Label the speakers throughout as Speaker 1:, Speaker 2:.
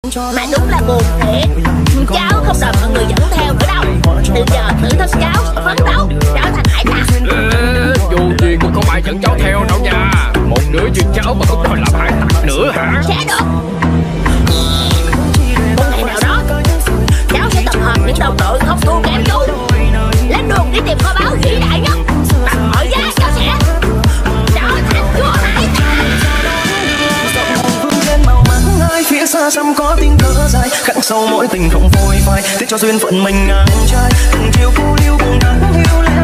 Speaker 1: Mà đúng là buồn thiệt. Cháu không đợi mọi người dẫn theo nữa đâu. Từ giờ tự thân cháu sẽ phấn đấu trở thành hải tặc.
Speaker 2: Dù gì cũng không ai dẫn cháu theo đâu nha. Một đứa như cháu mà cũng đòi làm hải tặc nữa hả?
Speaker 1: Sẽ được. Một ngày nào đó cháu sẽ tập hợp những đồng đội không thua kém chú, lên đường đi tìm kho báu vĩ đại nhất. Bằng mọi giá cháu sẽ trở thành vua hải tặc.
Speaker 3: Phía xa xăm có tiếng thở dài, khắc sâu mỗi tình không phôi phai, tiếc cho duyên phận mình ngang trai, từng chiều cô liêu buồn đắng hiu lẽ.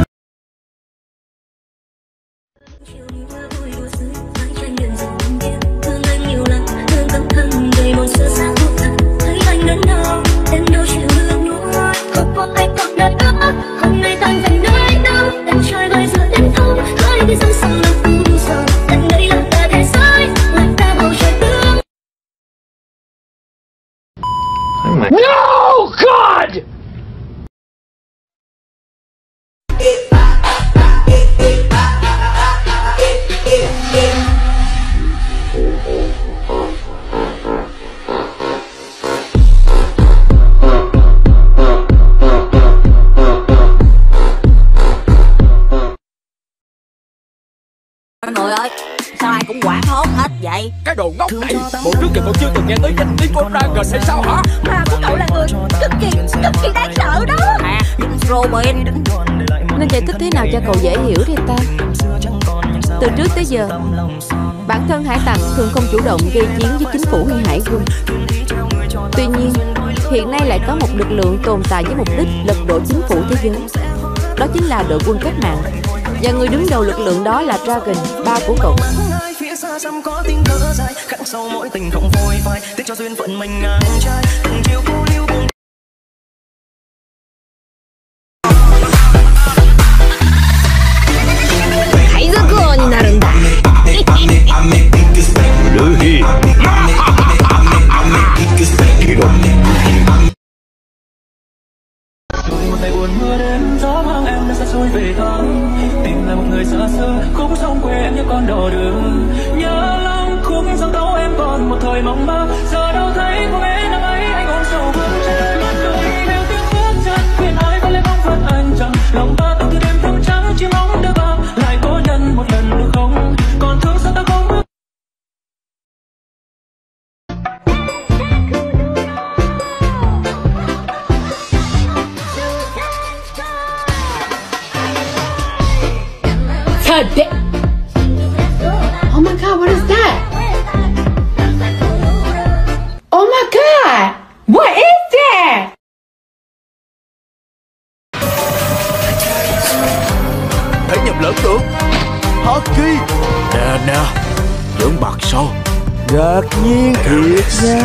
Speaker 2: No, God!
Speaker 1: Mọi người ơi, sao ai cũng quảng hốt hết vậy?
Speaker 2: Cái đồ ngốc này, bộ trước giờ còn chưa từng nghe tới danh tiếng của Dragon hay sao hả?
Speaker 1: Mà của cậu là người cực kỳ đáng sợ đó. À, Robin.
Speaker 4: Nên giải thích thế nào cho cậu dễ hiểu đi ta? Từ trước tới giờ, bản thân hải tặc thường không chủ động gây chiến với chính phủ hay hải quân. Tuy nhiên, hiện nay lại có một lực lượng tồn tại với mục đích lật đổ chính phủ thế giới. Đó chính là đội quân cách mạng. Và người đứng đầu lực lượng đó là Dragon, ba của cậu.
Speaker 3: Phía xa xăm có tiếng thở dài, khắc sâu mỗi tình không phôi phai, tiếc cho duyên phận mình ngang trai, từng chiều cô liêu buồn.
Speaker 5: Một ngày buồn mưa đến, gió mang em đã xa xôi về thăm, tìm lại một người xa xưa, khúc sông quê em như con đò đường. Nhớ lòng khúc dòng tấu em còn một thời mộng mơ, giờ đâu thấy cô bé năm ấy anh ôm sầu vương trên mặt cười theo tiếng bước chân, khuyên ai có lẽ bóng phận anh chẳng lòng ta từng từ đêm thâu trắng chỉ mong được gặp lại cố nhân một lần được không, còn thương sao ta không bước.
Speaker 6: Oh my God, what is that? Oh my God, what is that?
Speaker 7: Thể nhầm lẫn được. Haki. Nè, giỡn mặt sao? Ngạc nhiên thiệt nha.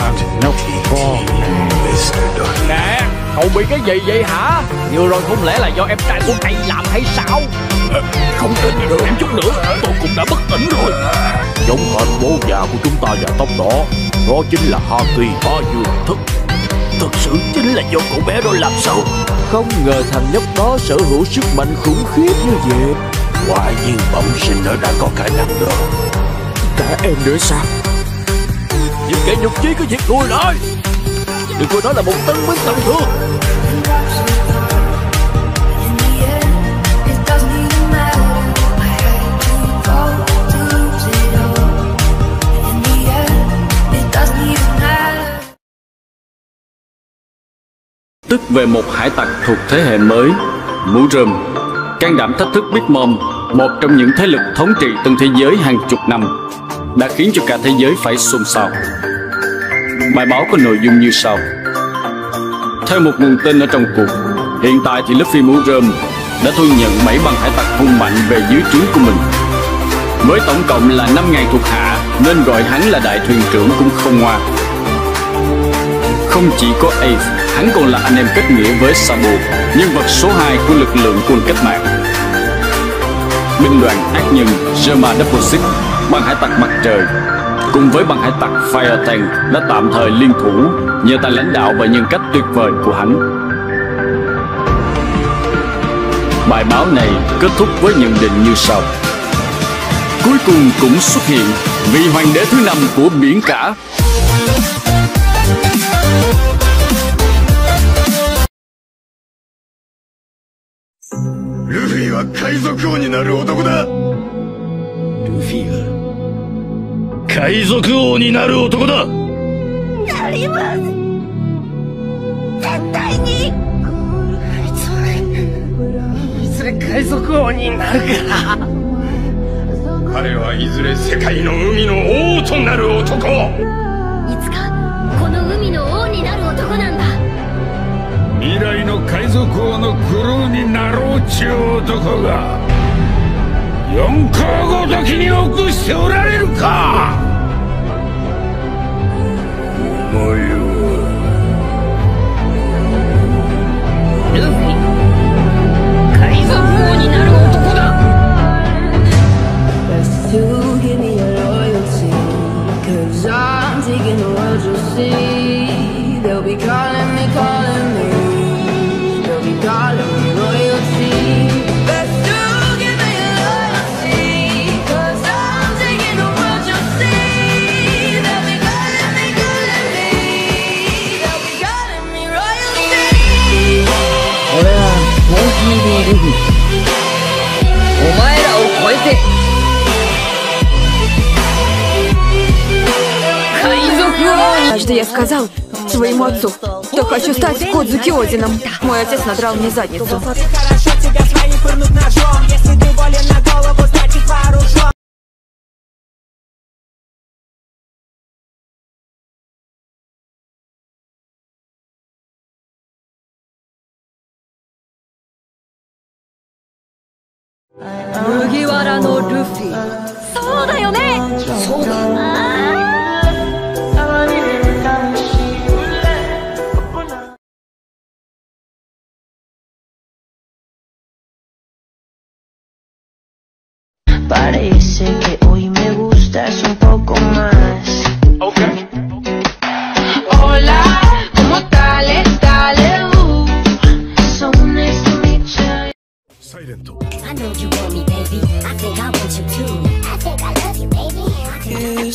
Speaker 2: Nè, cậu bị cái gì vậy hả? Vừa rồi không lẽ là do em trai của thầy làm hay sao? Không tin được chút nữa, tôi cũng đã bất tỉnh rồi.
Speaker 7: Giống hệt bố già của chúng ta và tóc đỏ. Đó chính là Haki Bá Dương Thức. Thực sự chính là do cậu bé đó làm sao? Không ngờ thằng nhóc đó sở hữu sức mạnh khủng khiếp như vậy. Quả nhiên bẩm sinh nó đã có khả năng đó. Cả em nữa sao? Những kẻ nhục chí có việc lùi lại. Đừng coi nó là một tân binh tầm thường.
Speaker 8: Tức về một hải tặc thuộc thế hệ mới, mũ rơm, can đảm thách thức Big Mom, một trong những thế lực thống trị tân thế giới hàng chục năm, đã khiến cho cả thế giới phải xôn xao. Bài báo có nội dung như sau. Theo một nguồn tin ở trong cuộc, hiện tại thì Luffy mũ rơm đã thu nhận 7 băng hải tặc hung mạnh về dưới trướng của mình. Với tổng cộng là 5.000 thuộc hạ, nên gọi hắn là đại thuyền trưởng cũng không ngoa. Không chỉ có Ace, hắn còn là anh em kết nghĩa với Sabo, nhân vật số 2 của lực lượng quân cách mạng. Binh đoàn ác nhân Germa Double Six, băng hải tặc mặt trời, cùng với băng hải tặc Fire Tank đã tạm thời liên thủ nhờ tài lãnh đạo và nhân cách tuyệt vời của hắn. Bài báo này kết thúc với nhận định như sau. Cuối cùng cũng xuất hiện vị hoàng đế thứ 5 của biển cả.
Speaker 7: が海賊王になる男だ。ルフィが海賊王になる男だ。
Speaker 1: なります。絶対に。いずれ海賊王になるから。
Speaker 7: 彼はいずれ世界の海の王となる男。
Speaker 1: いつかこの海の王になる男なんだ。
Speaker 7: 未来の海賊王のクルーになろうちゅう男が四皇ごときに臆しておられるか。お前は
Speaker 1: ルフィ、海賊王になる男だ。ルフィ、お前らを超えて海賊王に。
Speaker 4: Однажды я сказал своему отцу, что хочу стать Кодзуки Одином. Мой отец надрал мне задницу.
Speaker 1: 麦わらのルフィ。そうだよね。そうだ。
Speaker 9: Parece que hoy me gustas un poco más.
Speaker 7: Okay.
Speaker 9: Hola, ¿cómo tal? Dale, so nice to meet you.
Speaker 7: Silent.
Speaker 1: I know you want me, baby. I think I want you too. I think I love you, baby.
Speaker 9: Yes,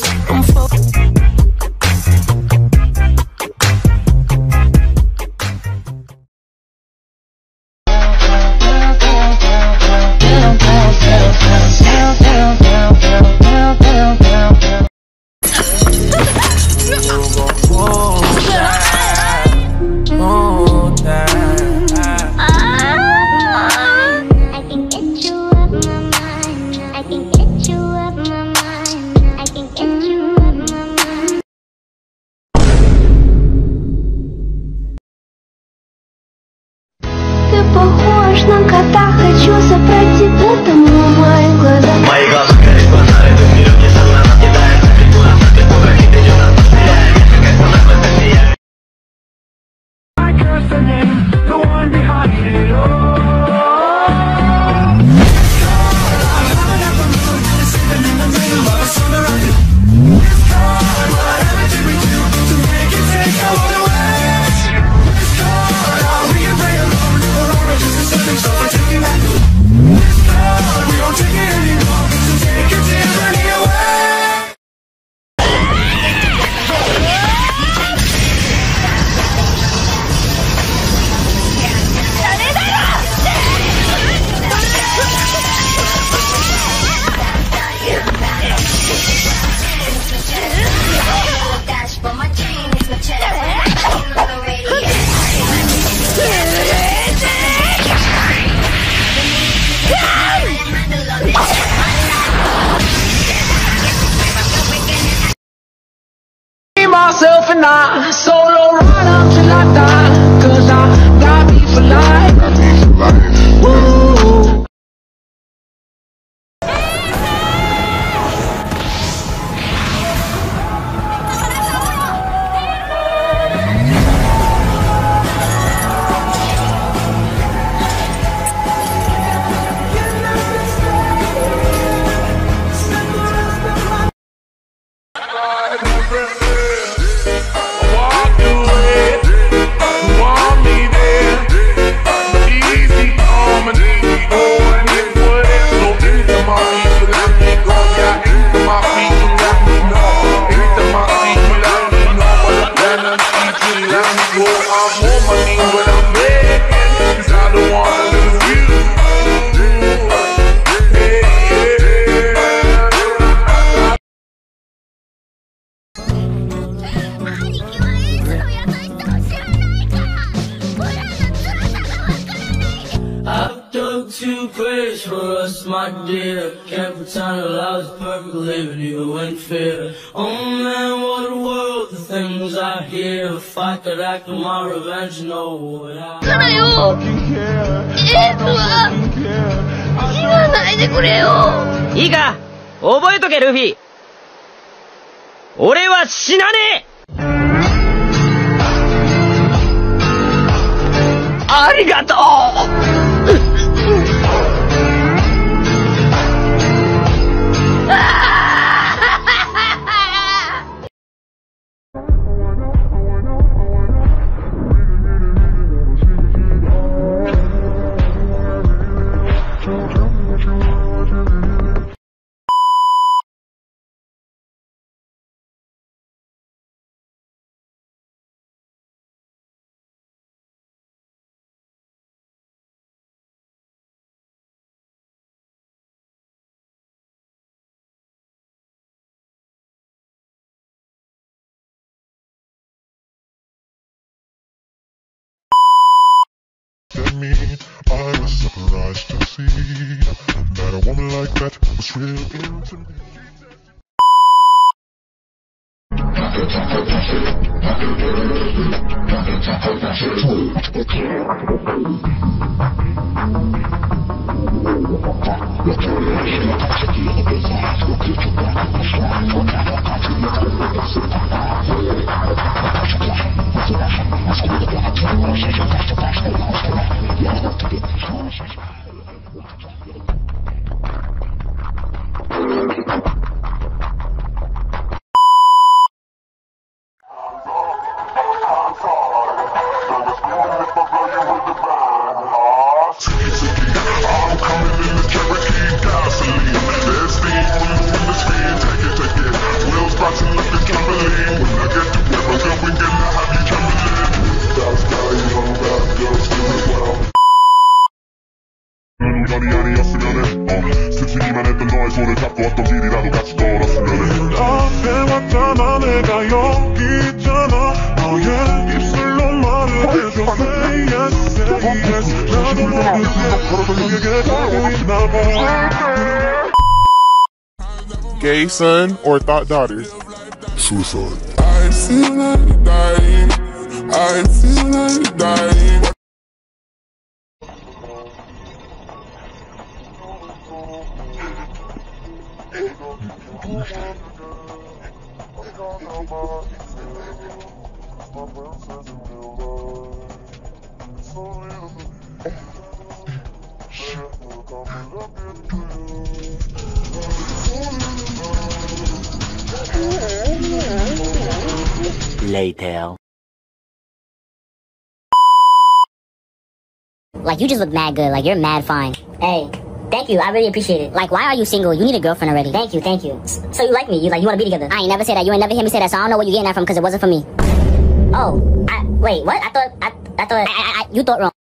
Speaker 9: Ты похож на кота, хочу забрать тебя домой, мои глаза. Мои глаза горят фонарь, этот мир несомненно съедает. Ты пугай, ты идёт на постоянно, как фонарь сияет. I curse the name, the one behind it all. Myself and I solo ride until I die, 'cause I got me for life. Woo.
Speaker 7: Want me there, easy on me.
Speaker 5: too crazy for us, my dear. Can't pretend that I was perfect, leaving you in fear. Oh man, what a world, the things I hear. If I could act on my revenge, you know what I fucking care. I don't fucking care.
Speaker 1: 死なないでくれよ。
Speaker 10: いいか、覚えとけルフィ。俺は死なねえ。ありがとう。
Speaker 11: Me, I was surprised to see that a woman like that was real into me.
Speaker 12: Gay son or thought daughter?
Speaker 11: Suicide.
Speaker 12: I feel like dying. I feel like dying.
Speaker 10: Later.
Speaker 1: Like, you just look mad good. Like, you're mad fine. Hey, thank you. I really appreciate it. Like, why are you single? You need a girlfriend already. Thank you, thank you. So you like me? You want to be together? I ain't never said that. You ain't never hear me say that, so I don't know where you getting that from, because it wasn't for me. Oh, wait, what? I thought, you thought wrong.